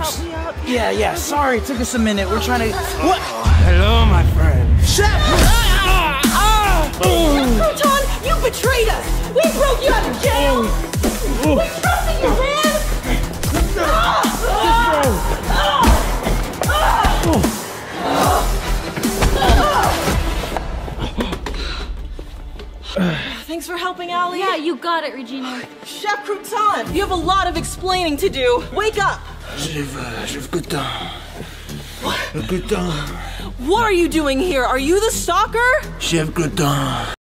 help me out? Yeah, sorry, it took us a minute. We're trying to... What? Hello, my friend. Chef! Crouton, you betrayed us! We broke you out of jail! We trusted you, man! Thanks for helping, Allie. Yeah, you got it, Regina. Chef Crouton, you have a lot of explaining to do. Wake up! Chef Crouton. Crouton. What are you doing here? Are you the stalker? Chef Crouton.